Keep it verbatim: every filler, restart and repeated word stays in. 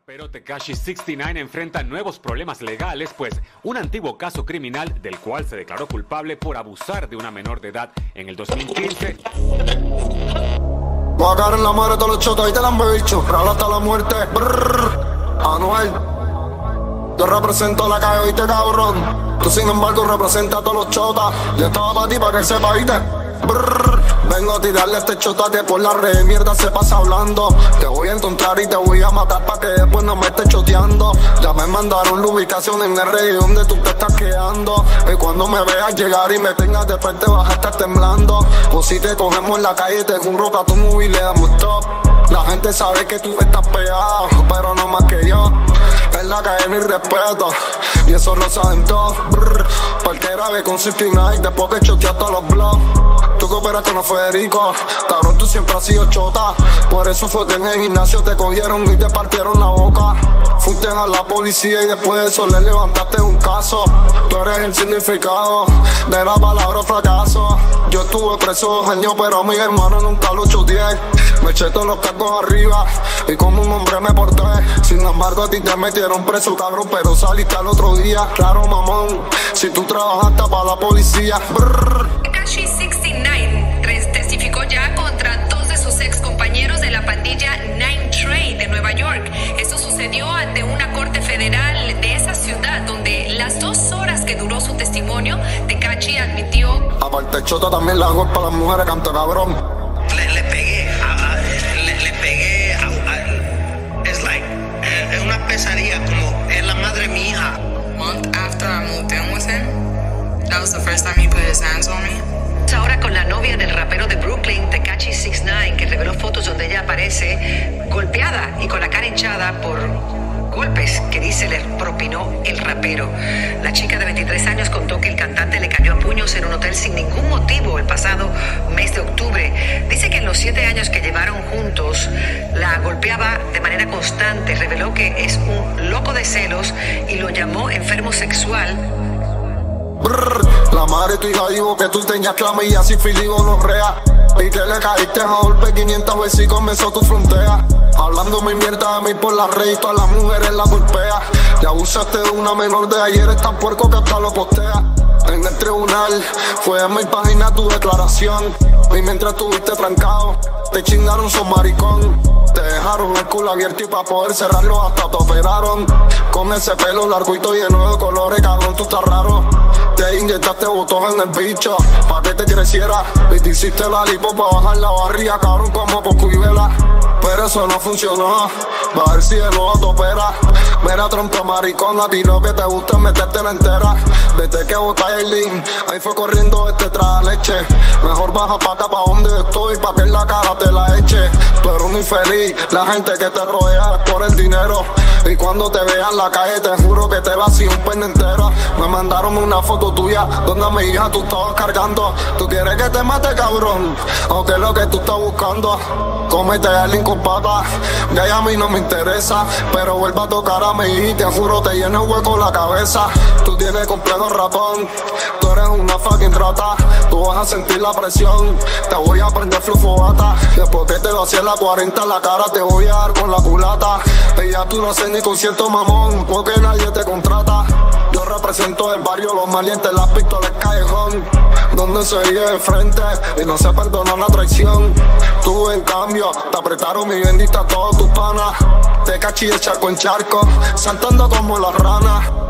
Pero Tekashi sesenta y nueve enfrenta nuevos problemas legales, pues un antiguo caso criminal del cual se declaró culpable por abusar de una menor de edad en el dos mil quince. Voy a caer en la madre de todos los chotas y te la han bicho, real hasta la muerte. Brrr, Anuel. Yo represento la calle, oíste cabrón. Tú sin embargo representas a todos los chotas. Yo estaba para ti para que sepa, oíste. Brrr, vengo a tirarle a este chota que por la red mierda se pasa hablando. Te voy a encontrar y te voy a matar pa' que después no me estés choteando. Ya me mandaron la ubicación en el rey donde tú te estás quedando. Y cuando me veas llegar y me tengas de frente vas a estar temblando. O si te cogemos en la calle te juro que a tu móvil le damos stop. La gente sabe que tú estás pegado, pero no más que yo. En la calle mi respeto, y eso lo saben todos. Brrr, porque grabé con sesenta y nueve después que choteé todos los blogs. Tú cooperas con los Federico, cabrón, tú siempre has sido chota. Por eso fue que en el gimnasio te cogieron y te partieron la boca. Fuiste a la policía y después de eso le levantaste un caso. Tú eres el significado de la palabra fracaso. Yo estuve preso dos años, pero a mi hermano nunca lo choteé. Me eché todos los cargos arriba y como un hombre me porté. Sin embargo a ti te metieron preso, cabrón, pero saliste al otro día. Claro, mamón, si tú trabajaste para la policía. Tekashi sesenta y nueve testificó ya contra dos de sus ex compañeros de la pandilla Nine Trey de Nueva York. Esto sucedió ante una corte federal de esa ciudad, donde las dos horas que duró su testimonio, Tekashi admitió. Aparte chota también la hago para las mujeres, canto cabrón. Le, le pegué, a, a, le, le pegué, a, a, es like, es una pesadilla, como es la madre de mi hija. Month after I moved in with him, that was the first time he put his hands on me. Ahora con la novia del rapero de Brooklyn, Tekashi sesenta y nueve, que reveló fotos donde ella aparece golpeada y con la cara hinchada por golpes que dice le propinó el rapero. La chica de veintitrés años contó que el cantante le cayó a puños en un hotel sin ningún motivo el pasado mes de octubre. Dice que en los siete años que llevaron juntos la golpeaba de manera constante. Reveló que es un loco de celos y lo llamó enfermo sexual. Brrr, la madre de tu hija dijo que tú tenías clamilla, sífilis, gonorrea y que le caíste a golpe quinientas veces y comenzó tu frontera. Hablando mi mierda de mí por la red y todas las mujeres la golpea. Te abusaste de una menor de ayer, es tan puerco que hasta lo postea. En el tribunal fue en mi página tu declaración. Y mientras estuviste trancado, te chingaron su maricón. Te dejaron el culo abierto y para poder cerrarlo hasta te operaron. Con ese pelo largo y todo lleno de colores, cabrón, tú estás raro. Te inyectaste botón en el bicho pa' que te creciera. Y te hiciste la lipo pa' bajar la barriga, cabrón, como poco y vela. Pero eso no funcionó, va a ver si de nuevo te opera. Mira, trompa maricón, a ti lo que te gusta es meterte la entera. Desde que botáis el link, ahí fue corriendo este traje leche. Mejor baja pa' acá pa' donde estoy, pa' que en la cara te la eche. Tú eres un infeliz, la gente que te rodea es por el dinero. Y cuando te vean en la calle te juro que te vacío un pene entero. Me mandaron una foto tuya donde a mi hija tú estabas cargando. ¿Tú quieres que te mate, cabrón? ¿O qué es lo que tú estás buscando? Cómete a alguien con pata, ya a mí no me interesa. Pero vuelva a tocar a mi hija y te juro te llena el hueco la cabeza. Tú tienes complejo ratón, tú eres una fucking rata. Tú vas a sentir la presión, te voy a prender flufobata. Después que te lo hacía en la cuarenta en la cara te voy a dar con la culata. Y ya tú no haces ni concierto, mamón, porque nadie te contrata. Yo represento el barrio, los malientes, las pistolas, el callejón, donde se vive de frente y no se perdona la traición. Tú en cambio, te apretaron mi bendita todos tus panas. Te cachí de charco en charco, saltando como las ranas.